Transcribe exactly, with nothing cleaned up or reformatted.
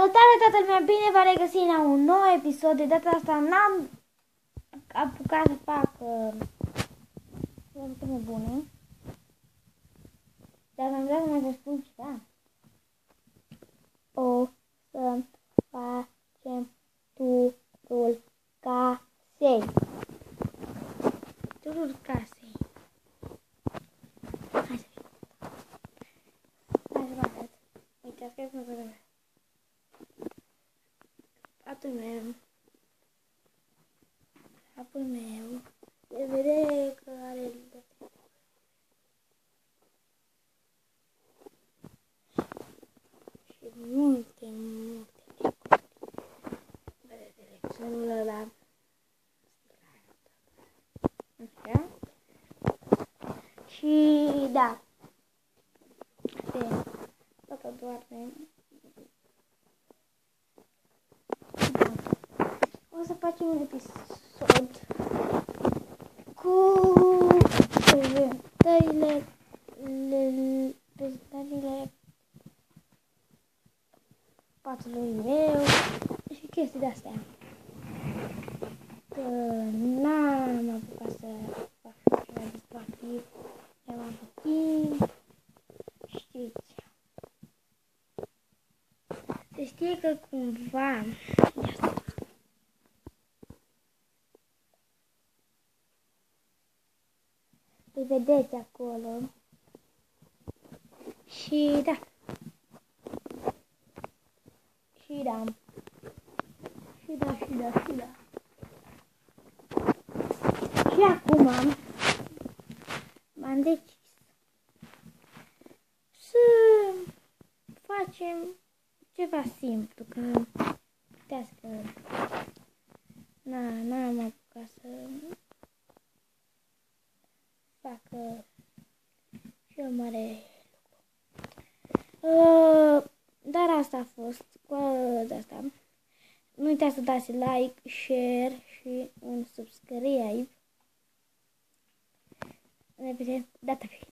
Salutare toată lumea, bine v-am regăsit la un nou episod. De data asta n-am apucat să fac lucruri bune, dar am vrea să mai vă spun ceva. O să facem turul casei. Turul casei. Hai să fim. Hai să vă arăt. Uitați că nu vă arăt. Patul meu, capul meu, se vede că are și multe, multe vedeți televizorul ăla, așa, și da, de toată doarme. O să facem un episod cu prezentările prezentările patului meu și chestii de-astea. Că n-am apucat să fac ceva distractiv, n-am avut timp, știți. Se știe că cumva îi vedeți acolo. Și da. Și da. Și da, și da, și da. Și acum m-am decis să facem ceva simplu, că puteți că na, n-am apucat să facă și o mare lucru. Uh, dar asta a fost cu asta. Nu uitați să dați like, share și un subscribe. Ne vedem data viitoare.